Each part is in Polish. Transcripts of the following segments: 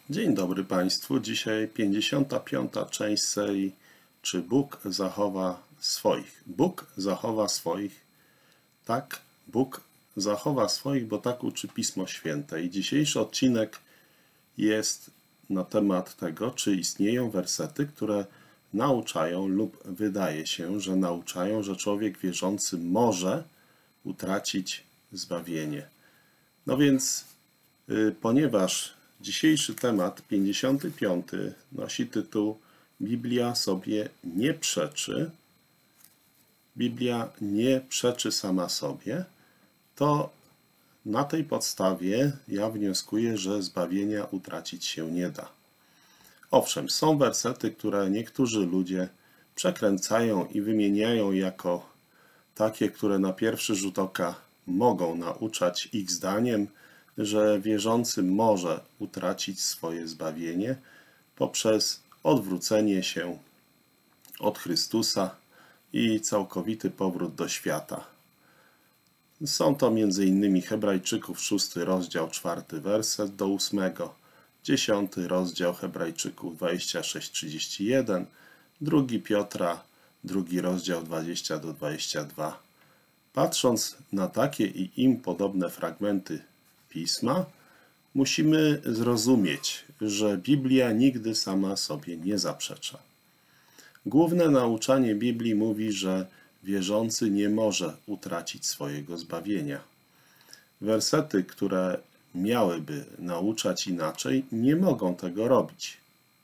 Dzień dobry Państwu. Dzisiaj 55. część serii Czy Bóg zachowa swoich? Bóg zachowa swoich. Tak, Bóg zachowa swoich, bo tak uczy Pismo Święte. I dzisiejszy odcinek jest na temat tego, czy istnieją wersety, które nauczają lub wydaje się, że nauczają, że człowiek wierzący może utracić zbawienie. No więc, ponieważ dzisiejszy temat, 55, nosi tytuł Biblia sobie nie przeczy, Biblia nie przeczy sama sobie, to na tej podstawie ja wnioskuję, że zbawienia utracić się nie da. Owszem, są wersety, które niektórzy ludzie przekręcają i wymieniają jako takie, które na pierwszy rzut oka mogą nauczać ich zdaniem, że wierzący może utracić swoje zbawienie poprzez odwrócenie się od Chrystusa i całkowity powrót do świata. Są to m.in. Hebrajczyków 6 rozdział 4 werset do 8, 10 rozdział Hebrajczyków 26-31, 2 Piotra 2 rozdział 20 do 22. Patrząc na takie i im podobne fragmenty Pisma, musimy zrozumieć, że Biblia nigdy sama sobie nie zaprzecza. Główne nauczanie Biblii mówi, że wierzący nie może utracić swojego zbawienia. Wersety, które miałyby nauczać inaczej, nie mogą tego robić.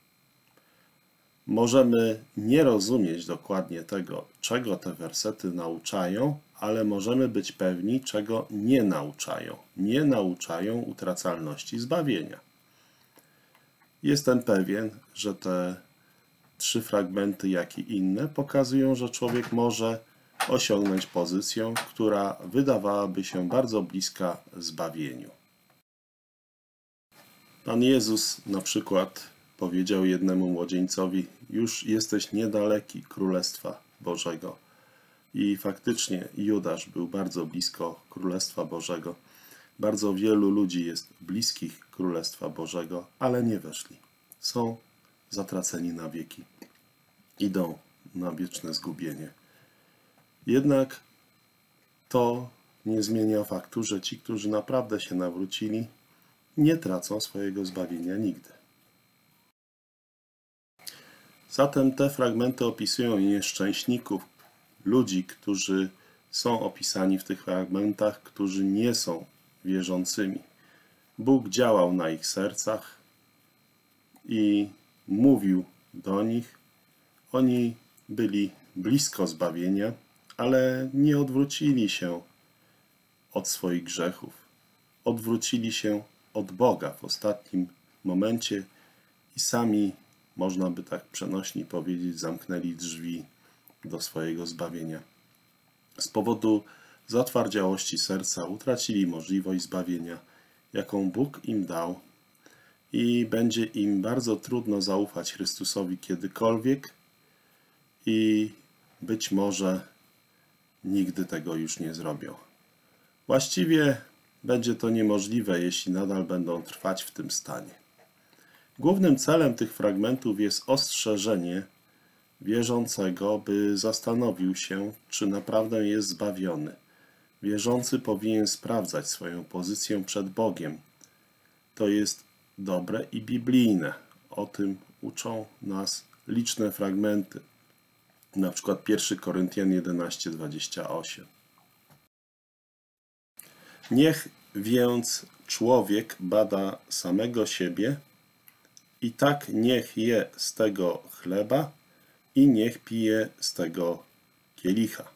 Możemy nie rozumieć dokładnie tego, czego te wersety nauczają, ale możemy być pewni, czego nie nauczają. Nie nauczają utracalności zbawienia. Jestem pewien, że te 3 fragmenty, jak i inne, pokazują, że człowiek może osiągnąć pozycję, która wydawałaby się bardzo bliska zbawieniu. Pan Jezus na przykład powiedział jednemu młodzieńcowi: już jesteś niedaleki Królestwa Bożego. I faktycznie Judasz był bardzo blisko Królestwa Bożego. Bardzo wielu ludzi jest bliskich Królestwa Bożego, ale nie weszli. Są zatraceni na wieki. Idą na wieczne zgubienie. Jednak to nie zmienia faktu, że ci, którzy naprawdę się nawrócili, nie tracą swojego zbawienia nigdy. Zatem te fragmenty opisują nieszczęśników, ludzi, którzy są opisani w tych fragmentach, którzy nie są wierzącymi. Bóg działał na ich sercach i mówił do nich. Oni byli blisko zbawienia, ale nie odwrócili się od swoich grzechów. Odwrócili się od Boga w ostatnim momencie i sami, można by tak przenośni powiedzieć, zamknęli drzwi do swojego zbawienia. Z powodu zatwardziałości serca utracili możliwość zbawienia, jaką Bóg im dał, i będzie im bardzo trudno zaufać Chrystusowi kiedykolwiek i być może nigdy tego już nie zrobią. Właściwie będzie to niemożliwe, jeśli nadal będą trwać w tym stanie. Głównym celem tych fragmentów jest ostrzeżenie wierzącego, by zastanowił się, czy naprawdę jest zbawiony. Wierzący powinien sprawdzać swoją pozycję przed Bogiem. To jest dobre i biblijne. O tym uczą nas liczne fragmenty. Na przykład 1 Koryntian 11:28. Niech więc człowiek bada samego siebie i tak niech je z tego chleba i niech pije z tego kielicha.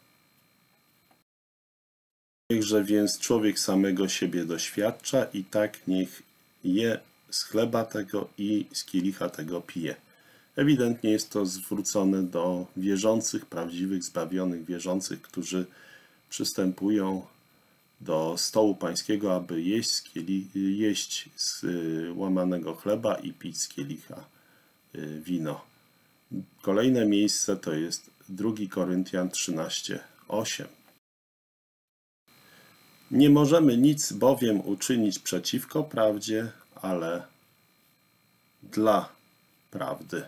Niechże więc człowiek samego siebie doświadcza i tak niech je z chleba tego i z kielicha tego pije. Ewidentnie jest to zwrócone do wierzących, prawdziwych, zbawionych wierzących, którzy przystępują do stołu pańskiego, aby jeść z łamanego chleba i pić z kielicha wino. Kolejne miejsce to jest 2 Koryntian 13:8. Nie możemy nic bowiem uczynić przeciwko prawdzie, ale dla prawdy.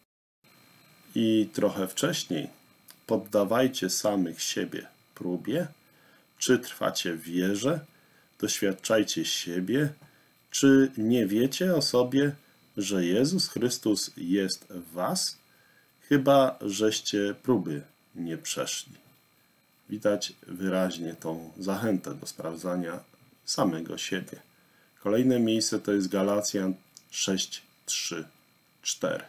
I trochę wcześniej poddawajcie samych siebie próbie, czy trwacie w wierze, doświadczajcie siebie, czy nie wiecie o sobie, że Jezus Chrystus jest w was, chyba żeście próby nie przeszli. Widać wyraźnie tą zachętę do sprawdzania samego siebie. Kolejne miejsce to jest Galacjan 6, 3, 4.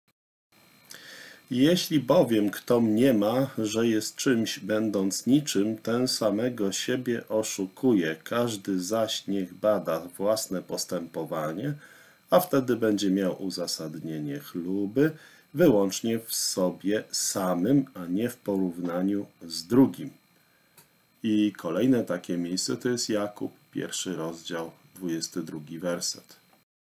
Jeśli bowiem kto mniema, że jest czymś, będąc niczym, ten samego siebie oszukuje. Każdy zaś niech bada własne postępowanie, a wtedy będzie miał uzasadnienie chluby wyłącznie w sobie samym, a nie w porównaniu z drugim. I kolejne takie miejsce to jest Jakub, 1 rozdział, 22 werset.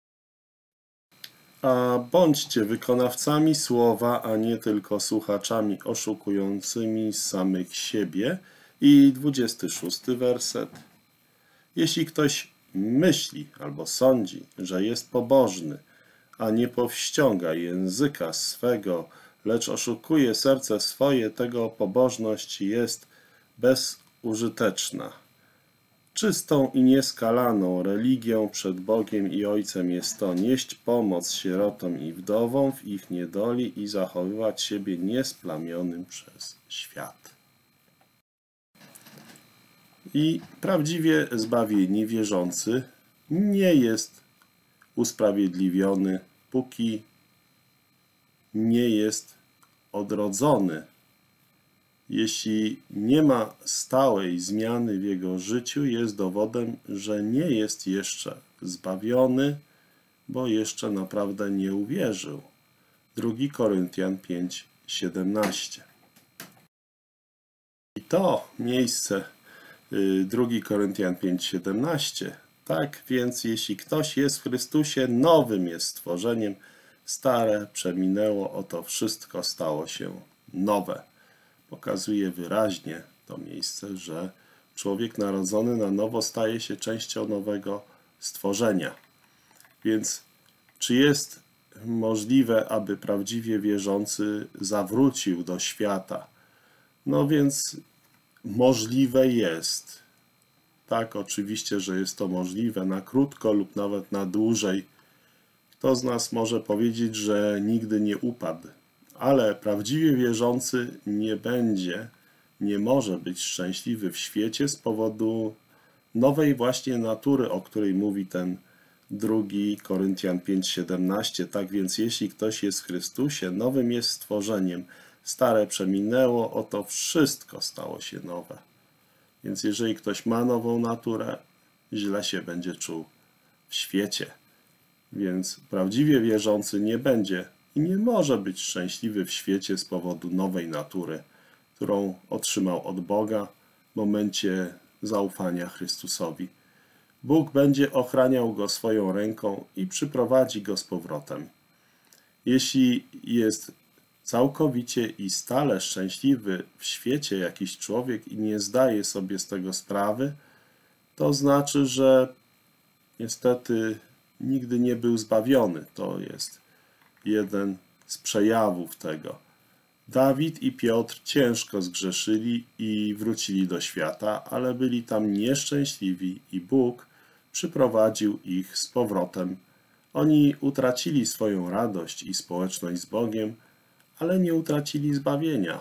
A bądźcie wykonawcami słowa, a nie tylko słuchaczami oszukującymi samych siebie. I 26 werset. Jeśli ktoś myśli albo sądzi, że jest pobożny, a nie powściąga języka swego, lecz oszukuje serce swoje, tego pobożność jest bezużyteczna. Czystą i nieskalaną religią przed Bogiem i Ojcem jest to nieść pomoc sierotom i wdowom w ich niedoli i zachowywać siebie niesplamionym przez świat. I prawdziwie zbawieni wierzący nie jest usprawiedliwiony, póki nie jest odrodzony. Jeśli nie ma stałej zmiany w jego życiu, jest dowodem, że nie jest jeszcze zbawiony, bo jeszcze naprawdę nie uwierzył. 2 Koryntian 5, 17. I to miejsce 2 Koryntian 5, 17. Tak więc jeśli ktoś jest w Chrystusie, nowym jest stworzeniem, stare przeminęło, oto wszystko stało się nowe. Pokazuje wyraźnie to miejsce, że człowiek narodzony na nowo staje się częścią nowego stworzenia. Więc czy jest możliwe, aby prawdziwie wierzący zawrócił do świata? No więc możliwe jest. Tak, oczywiście, że jest to możliwe na krótko lub nawet na dłużej. Kto z nas może powiedzieć, że nigdy nie upadł? Ale prawdziwie wierzący nie może być szczęśliwy w świecie z powodu nowej właśnie natury, o której mówi ten 2 Koryntian 5:17. Tak więc jeśli ktoś jest w Chrystusie, nowym jest stworzeniem. Stare przeminęło, oto wszystko stało się nowe. Więc jeżeli ktoś ma nową naturę, źle się będzie czuł w świecie. Więc prawdziwie wierzący nie będzie i nie może być szczęśliwy w świecie z powodu nowej natury, którą otrzymał od Boga w momencie zaufania Chrystusowi. Bóg będzie ochraniał go swoją ręką i przyprowadzi go z powrotem. Jeśli jest całkowicie i stale szczęśliwy w świecie jakiś człowiek i nie zdaje sobie z tego sprawy, to znaczy, że niestety nigdy nie był zbawiony. To jest jeden z przejawów tego. Dawid i Piotr ciężko zgrzeszyli i wrócili do świata, ale byli tam nieszczęśliwi i Bóg przyprowadził ich z powrotem. Oni utracili swoją radość i społeczność z Bogiem, ale nie utracili zbawienia.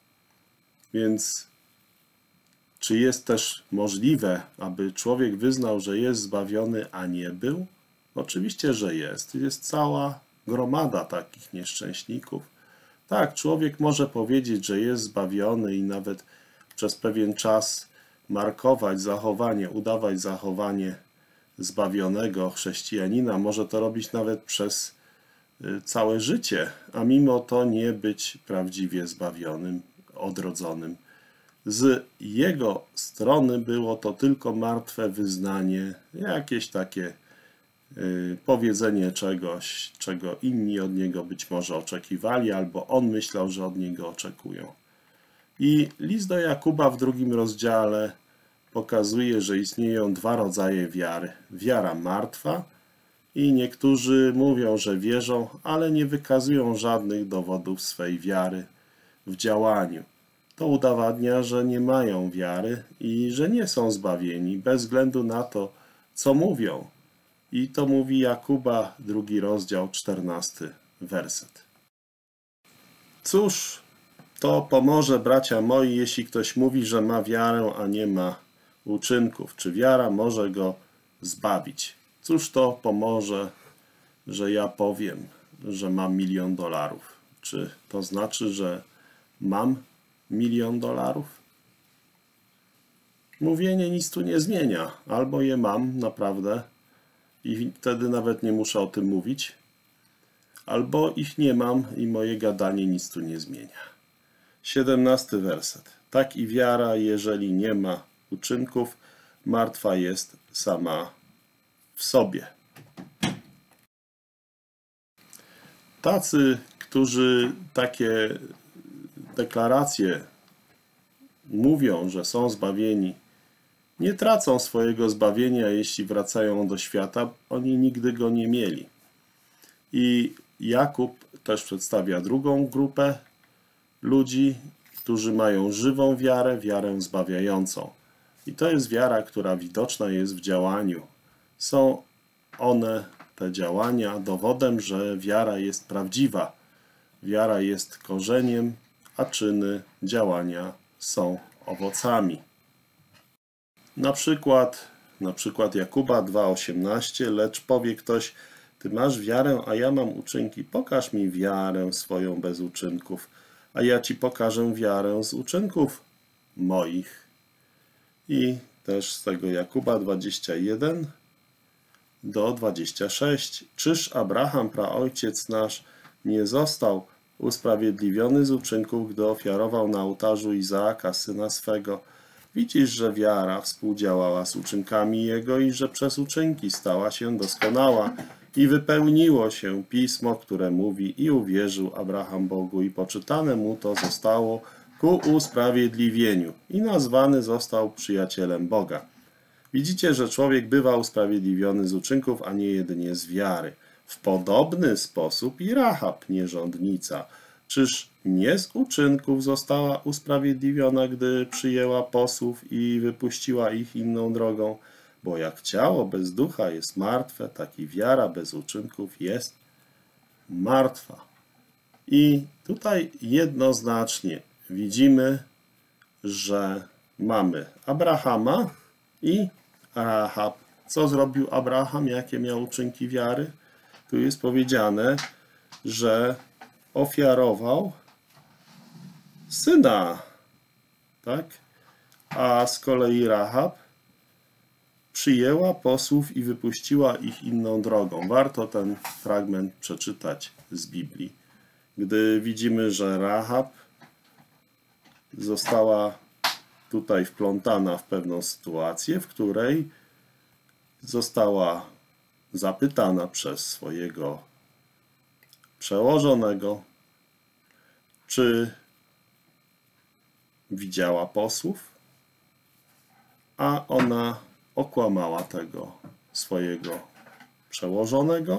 Więc czy jest też możliwe, aby człowiek wyznał, że jest zbawiony, a nie był? Oczywiście, że jest. Jest cała gromada takich nieszczęśników. Tak, człowiek może powiedzieć, że jest zbawiony i nawet przez pewien czas markować zachowanie, udawać zachowanie zbawionego chrześcijanina. Może to robić nawet przez całe życie, a mimo to nie być prawdziwie zbawionym, odrodzonym. Z jego strony było to tylko martwe wyznanie, jakieś takie powiedzenie czegoś, czego inni od niego być może oczekiwali, albo on myślał, że od niego oczekują. I list do Jakuba w 2 rozdziale pokazuje, że istnieją dwa rodzaje wiary. Wiara martwa I niektórzy mówią, że wierzą, ale nie wykazują żadnych dowodów swej wiary w działaniu. To udowadnia, że nie mają wiary i że nie są zbawieni bez względu na to, co mówią. I to mówi Jakuba, 2 rozdział, 14 werset. Cóż to pomoże, bracia moi, jeśli ktoś mówi, że ma wiarę, a nie ma uczynków? Czy wiara może go zbawić? Cóż to pomoże, że ja powiem, że mam $1 000 000? Czy to znaczy, że mam $1 000 000? Mówienie nic tu nie zmienia. Albo je mam naprawdę i wtedy nawet nie muszę o tym mówić, albo ich nie mam i moje gadanie nic tu nie zmienia. 17 werset. Tak i wiara, jeżeli nie ma uczynków, martwa jest sama w sobie. Tacy, którzy takie deklaracje mówią, że są zbawieni, nie tracą swojego zbawienia, jeśli wracają do świata. Oni nigdy go nie mieli. I Jakub też przedstawia drugą grupę ludzi, którzy mają żywą wiarę, wiarę zbawiającą. I to jest wiara, która widoczna jest w działaniu. Są one, te działania, dowodem, że wiara jest prawdziwa. Wiara jest korzeniem, a czyny, działania są owocami. Na przykład Jakuba 2,18, lecz powie ktoś, ty masz wiarę, a ja mam uczynki. Pokaż mi wiarę swoją bez uczynków, a ja ci pokażę wiarę z uczynków moich. I też z tego Jakuba 21 do 26. Czyż Abraham, praojciec nasz, nie został usprawiedliwiony z uczynków, gdy ofiarował na ołtarzu Izaaka, syna swego? Widzisz, że wiara współdziałała z uczynkami jego i że przez uczynki stała się doskonała. I wypełniło się pismo, które mówi: i uwierzył Abraham Bogu, i poczytane mu to zostało ku usprawiedliwieniu. I nazwany został przyjacielem Boga. Widzicie, że człowiek bywa usprawiedliwiony z uczynków, a nie jedynie z wiary. W podobny sposób i Rahab, nierządnica. Czyż nie z uczynków została usprawiedliwiona, gdy przyjęła posłów i wypuściła ich inną drogą? Bo jak ciało bez ducha jest martwe, tak i wiara bez uczynków jest martwa. I tutaj jednoznacznie widzimy, że mamy Abrahama i Rahab. Co zrobił Abraham? Jakie miał uczynki wiary? Tu jest powiedziane, że ofiarował syna, tak? A z kolei Rahab przyjęła posłów i wypuściła ich inną drogą. Warto ten fragment przeczytać z Biblii. Gdy widzimy, że Rahab została tutaj wplątana w pewną sytuację, w której została zapytana przez swojego przełożonego, czy widziała posłów, a ona okłamała tego swojego przełożonego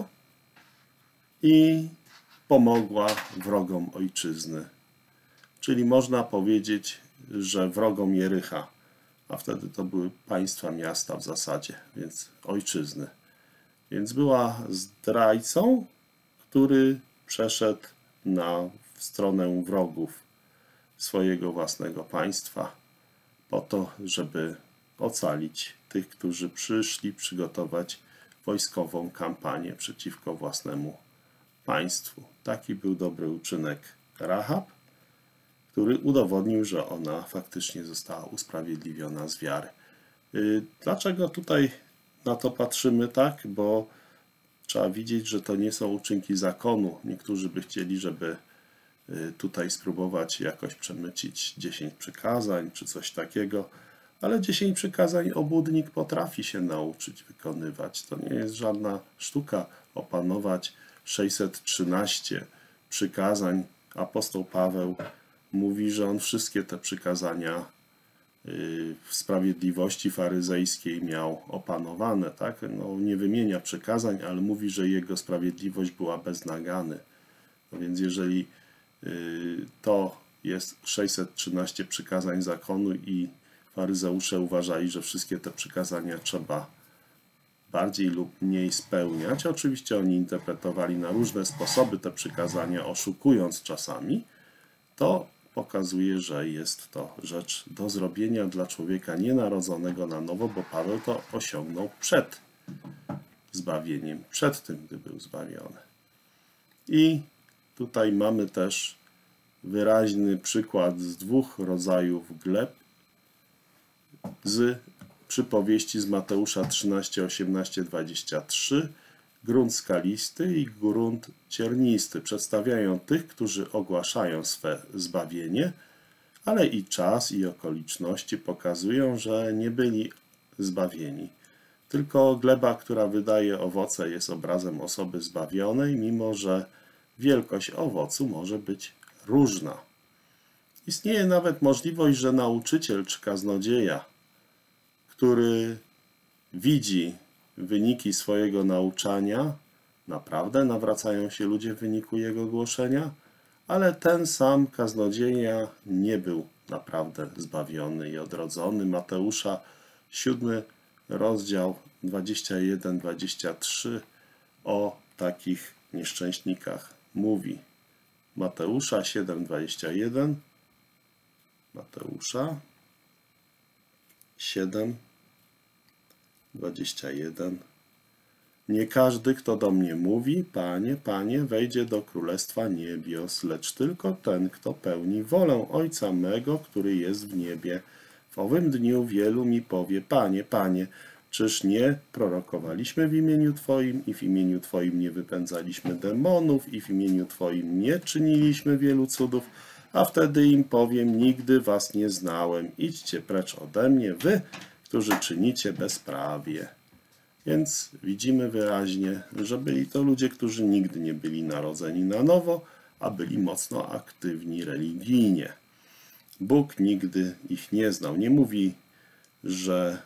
i pomogła wrogom ojczyzny. Czyli można powiedzieć, że wrogom Jericha, a wtedy to były państwa, miasta w zasadzie, więc ojczyzny. Więc była zdrajcą, który przeszedł w stronę wrogów swojego własnego państwa po to, żeby ocalić tych, którzy przyszli przygotować wojskową kampanię przeciwko własnemu państwu. Taki był dobry uczynek Rahab, który udowodnił, że ona faktycznie została usprawiedliwiona z wiary. Dlaczego tutaj na to patrzymy tak? Bo trzeba widzieć, że to nie są uczynki zakonu. Niektórzy by chcieli, żeby tutaj spróbować jakoś przemycić 10 przykazań czy coś takiego, ale 10 przykazań obłudnik potrafi się nauczyć wykonywać. To nie jest żadna sztuka opanować 613 przykazań. Apostoł Paweł mówi, że on wszystkie te przykazania w sprawiedliwości faryzejskiej miał opanowane, tak? No, nie wymienia przykazań, ale mówi, że jego sprawiedliwość była bez nagany. No więc jeżeli to jest 613 przykazań zakonu i faryzeusze uważali, że wszystkie te przykazania trzeba bardziej lub mniej spełniać. Oczywiście oni interpretowali na różne sposoby te przykazania, oszukując czasami. To pokazuje, że jest to rzecz do zrobienia dla człowieka nienarodzonego na nowo, bo Paweł to osiągnął przed zbawieniem, przed tym, gdy był zbawiony. I tutaj mamy też wyraźny przykład z dwóch rodzajów gleb z przypowieści z Mateusza 13, 18, 23. Grunt skalisty i grunt ciernisty przedstawiają tych, którzy ogłaszają swe zbawienie, ale i czas i okoliczności pokazują, że nie byli zbawieni. Tylko gleba, która wydaje owoce, jest obrazem osoby zbawionej, mimo że wielkość owocu może być różna. Istnieje nawet możliwość, że nauczyciel czy kaznodzieja, który widzi wyniki swojego nauczania, naprawdę nawracają się ludzie w wyniku jego głoszenia, ale ten sam kaznodzieja nie był naprawdę zbawiony i odrodzony. Mateusza 7 rozdział 21-23 o takich nieszczęśnikach mówi. Mateusza 7:21. Mateusza 7:21. Nie każdy, kto do mnie mówi, Panie, Panie, wejdzie do Królestwa Niebios, lecz tylko ten, kto pełni wolę Ojca mego, który jest w niebie. W owym dniu wielu mi powie, Panie, Panie, czyż nie prorokowaliśmy w imieniu Twoim i w imieniu Twoim nie wypędzaliśmy demonów i w imieniu Twoim nie czyniliśmy wielu cudów? A wtedy im powiem, nigdy was nie znałem, idźcie precz ode mnie, wy, którzy czynicie bezprawie. Więc widzimy wyraźnie, że byli to ludzie, którzy nigdy nie byli narodzeni na nowo, a byli mocno aktywni religijnie. Bóg nigdy ich nie znał. Nie mówi, że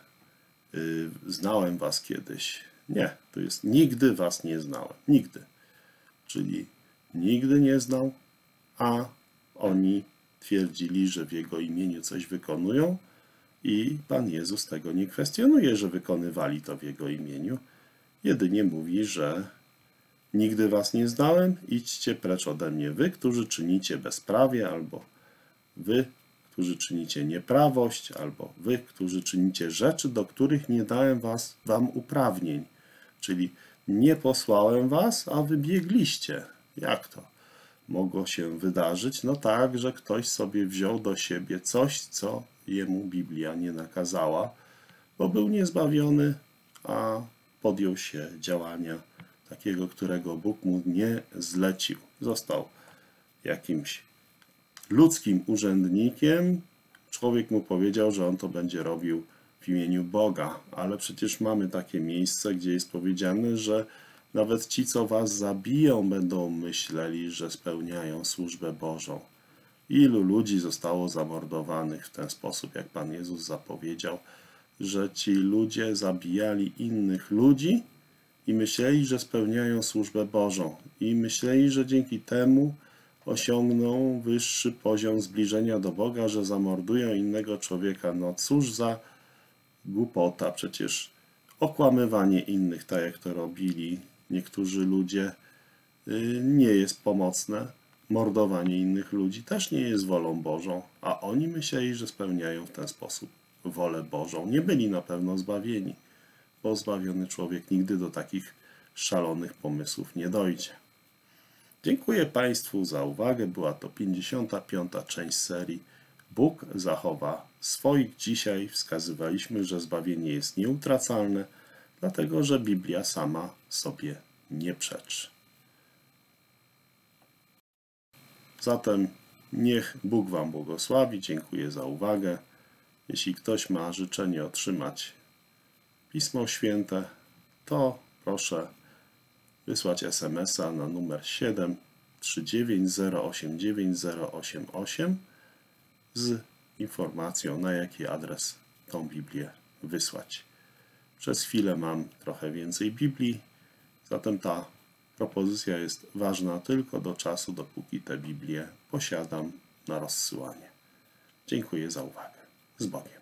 znałem was kiedyś. Nie, to jest nigdy was nie znałem. Nigdy. Czyli nigdy nie znał, a oni twierdzili, że w Jego imieniu coś wykonują i Pan Jezus tego nie kwestionuje, że wykonywali to w Jego imieniu. Jedynie mówi, że nigdy was nie znałem, idźcie precz ode mnie wy, którzy czynicie bezprawie, albo wy, którzy czynicie nieprawość, albo wy, którzy czynicie rzeczy, do których nie dałem wam uprawnień. Czyli nie posłałem was, a wy biegliście. Jak to mogło się wydarzyć? No tak, że ktoś sobie wziął do siebie coś, co jemu Biblia nie nakazała, bo był niezbawiony, a podjął się działania takiego, którego Bóg mu nie zlecił. Został jakimś ludzkim urzędnikiem. Człowiek mu powiedział, że on to będzie robił w imieniu Boga, ale przecież mamy takie miejsce, gdzie jest powiedziane, że nawet ci, co was zabiją, będą myśleli, że spełniają służbę Bożą. Ilu ludzi zostało zamordowanych w ten sposób, jak Pan Jezus zapowiedział, że ci ludzie zabijali innych ludzi i myśleli, że spełniają służbę Bożą. I myśleli, że dzięki temu osiągną wyższy poziom zbliżenia do Boga, że zamordują innego człowieka. No cóż za głupota, przecież okłamywanie innych, tak jak to robili niektórzy ludzie, nie jest pomocne. Mordowanie innych ludzi też nie jest wolą Bożą, a oni myśleli, że spełniają w ten sposób wolę Bożą. Nie byli na pewno zbawieni, bo zbawiony człowiek nigdy do takich szalonych pomysłów nie dojdzie. Dziękuję Państwu za uwagę. Była to 55. część serii Bóg zachowa swoich. Dzisiaj wskazywaliśmy, że zbawienie jest nieutracalne, dlatego że Biblia sama sobie nie przeczy. Zatem niech Bóg Wam błogosławi. Dziękuję za uwagę. Jeśli ktoś ma życzenie otrzymać Pismo Święte, to proszę wysłać SMS-a na numer 739089088 z informacją, na jaki adres tą Biblię wysłać. Przez chwilę mam trochę więcej Biblii, zatem ta propozycja jest ważna tylko do czasu, dopóki tę Biblię posiadam na rozsyłanie. Dziękuję za uwagę. Z Bogiem.